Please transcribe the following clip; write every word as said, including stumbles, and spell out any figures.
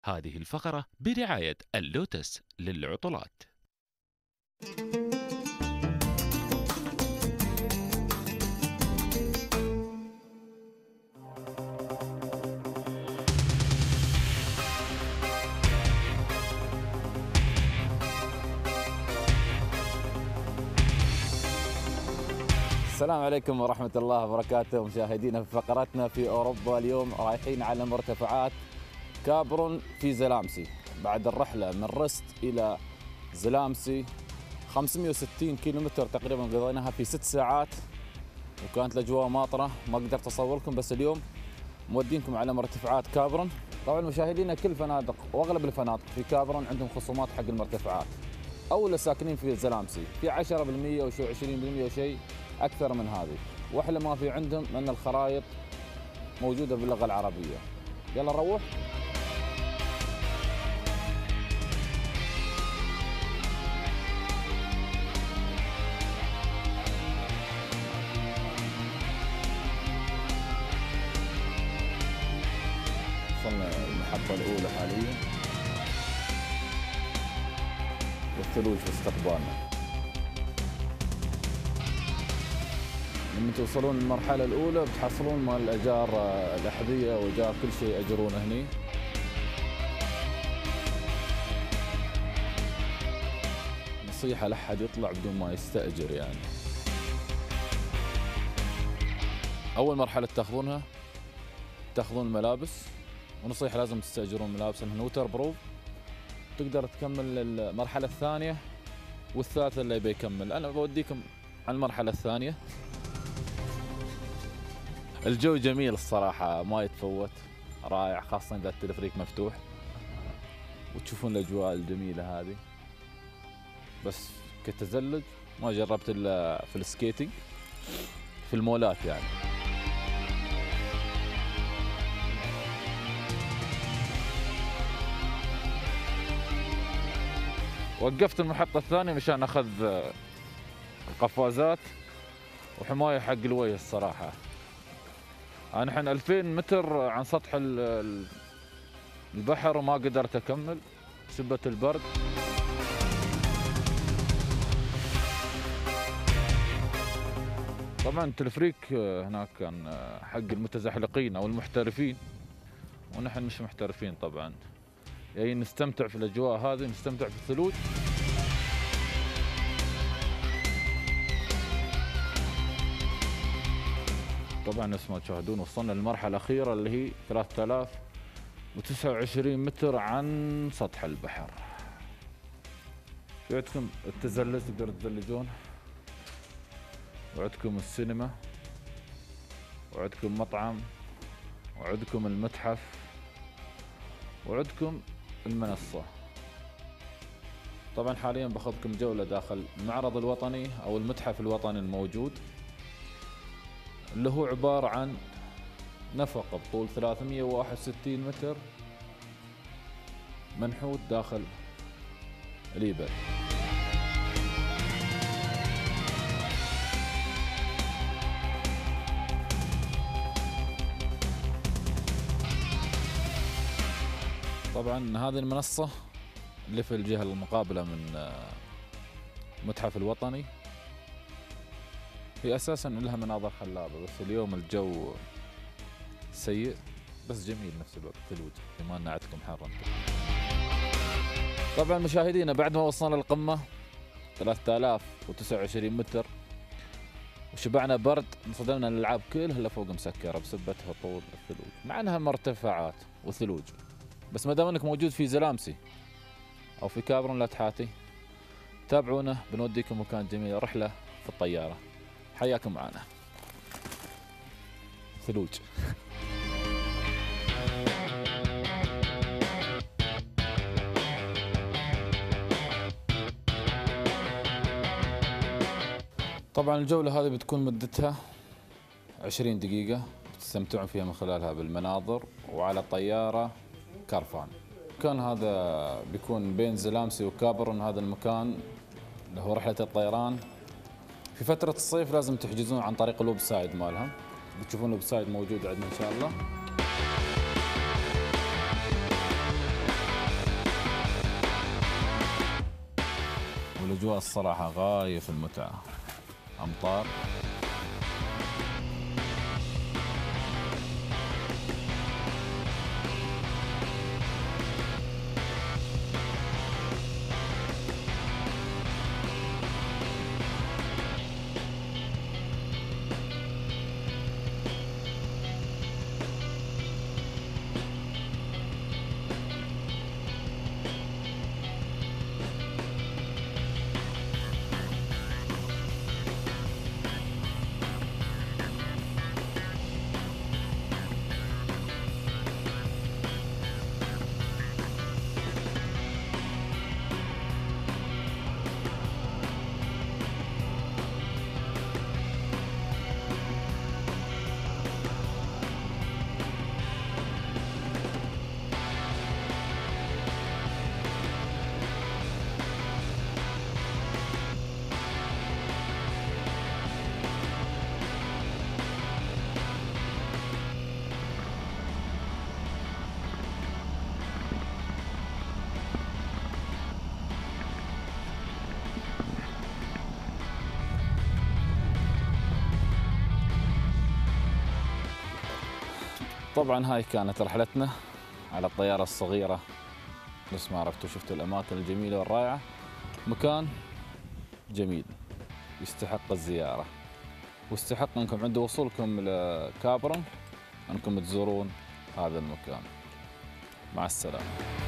هذه الفقرة برعاية اللوتس للعطلات. السلام عليكم ورحمة الله وبركاته مشاهدينا في فقرتنا في أوروبا. اليوم رايحين على مرتفعات كابرون في زلامسي. بعد الرحلة من رست إلى زلامسي خمسمئة وستين كيلومتر تقريبا قضيناها في ست ساعات، وكانت الأجواء ماطرة ما قدرت أصور لكم، بس اليوم مودينكم على مرتفعات كابرون. طبعا مشاهدينا كل فنادق وأغلب الفنادق في كابرون عندهم خصومات حق المرتفعات، أو اللي ساكنين في زلامسي في عشرة بالمئة وشو عشرين بالمئة وشيء أكثر من هذه. وأحلى ما في عندهم أن الخرائط موجودة باللغة العربية. يلا نروح. وصلنا المحطة الأولى حاليا، والثلوج في استقبالنا. لما توصلون المرحلة الأولى بتحصلون مال الأجار الأحذية وأجار كل شيء أجرونه هني. نصيحة لأحد يطلع بدون ما يستأجر يعني. أول مرحلة تاخذونها تاخذون الملابس، ونصيحة لازم تستأجرون ملابس لأنها ووتر بروف. تقدر تكمل المرحلة الثانية والثالثة اللي يبي يكمل. أنا بوديكم على المرحلة الثانية. الجو جميل الصراحة ما يتفوت، رائع، خاصة إذا التلفريك مفتوح وتشوفون الأجواء الجميلة هذه. بس كتزلج ما جربت إلا في السكيتنج في المولات يعني. وقفت المحطة الثانية مشان أخذ قفازات وحماية حق الوجه الصراحة. أنا الحين ألفين متر عن سطح البحر وما قدرت أكمل بسبة البرد. طبعا التلفريك هناك كان حق المتزحلقين أو المحترفين، ونحن مش محترفين طبعا، يعني نستمتع في الأجواء هذه، نستمتع في الثلوج. طبعا نفس ما تشاهدون وصلنا للمرحلة الأخيرة اللي هي ثلاثة آلاف وتسعة وعشرين متر عن سطح البحر. في عندكم التزلج تقدروا تزلجون، وعندكم السينما، وعندكم مطعم، وعندكم المتحف، وعندكم المنصة. طبعا حاليا باخذكم جولة داخل المعرض الوطني أو المتحف الوطني الموجود، اللي هو عبارة عن نفق بطول ثلاثمئة وواحد وستين متر منحوت داخل الإبل. طبعا هذه المنصة اللي في الجهة المقابلة من المتحف الوطني هي أساساً لها مناظر خلابة، بس اليوم الجو سيء بس جميل نفس الوقت، ثلوج بما أن عندكم حر انتم. طبعا مشاهدينا بعد ما وصلنا للقمة ثلاثة آلاف وتسعة وعشرين متر وشبعنا برد، انصدمنا الألعاب كلها اللي فوق مسكرة بسبة هطول الثلوج، مع أنها مرتفعات وثلوج. بس ما دام أنك موجود في زلامسي أو في كابرون لا تحاتي، تابعونا بنوديكم مكان جميل، رحلة في الطيارة. حياكم معنا. ثلوج. طبعا الجولة هذه بتكون مدتها عشرين دقيقة، تستمتعون فيها من خلالها بالمناظر وعلى طيارة كارفان. المكان هذا بيكون بين زلامسي وكابرون، هذا المكان اللي هو رحلة الطيران. في فترة الصيف لازم تحجزون عن طريق الويب سايت مالهم، بتشوفون الويب سايت موجود عندنا إن شاء الله. الأجواء الصراحة غاية في المتعة، أمطار. طبعا هاي كانت رحلتنا على الطيارة الصغيرة، بس ما عرفتوا شفتوا الأماكن الجميلة والرائعة. مكان جميل يستحق الزيارة، واستحق أنكم عند وصولكم لكابرون أنكم تزورون هذا المكان. مع السلامة.